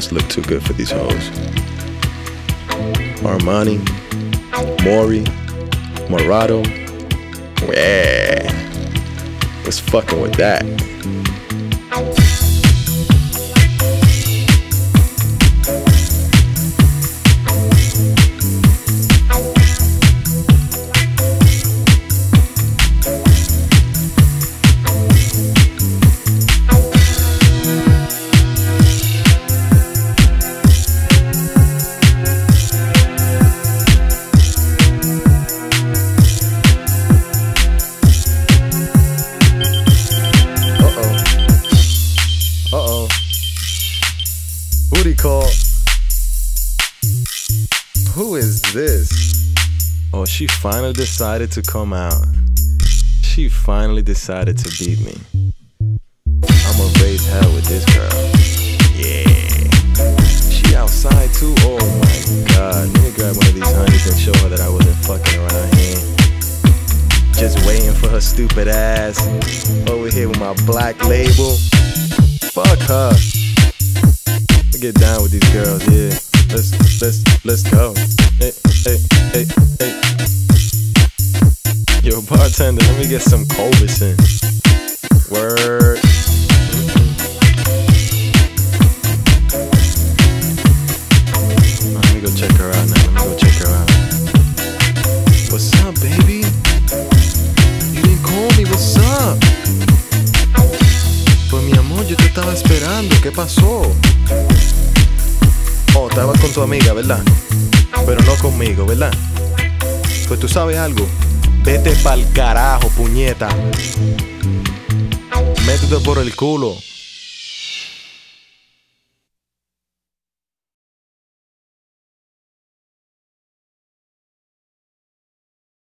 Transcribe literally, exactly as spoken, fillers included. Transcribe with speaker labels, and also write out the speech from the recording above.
Speaker 1: just look too good for these hoes. Armani, Maury, Murado. Yeah. Was fucking with that. Uh-oh. Booty call. Who is this? Oh, she finally decided to come out. She finally decided to beat me. I'ma raise hell with this girl. Yeah. She outside too? Oh my god. Let me grab one of these honeys and show her that I wasn't fucking around here. Just waiting for her stupid ass. Over here with my black label. Fuck her. I get down with these girls, yeah. Let's let's let's go. Hey, hey, hey, hey. Yo, bartender, let me get some Culberson. Word. Let me go check her out now. Let me go check her out. What's up, baby? You didn't call me. What's up? Pues mi amor, yo te estaba esperando. ¿Qué pasó? Oh, estabas con tu amiga, ¿verdad? Pero no conmigo, ¿verdad? Pues tú sabes algo. Vete pa'l carajo, puñeta. Métete por el culo.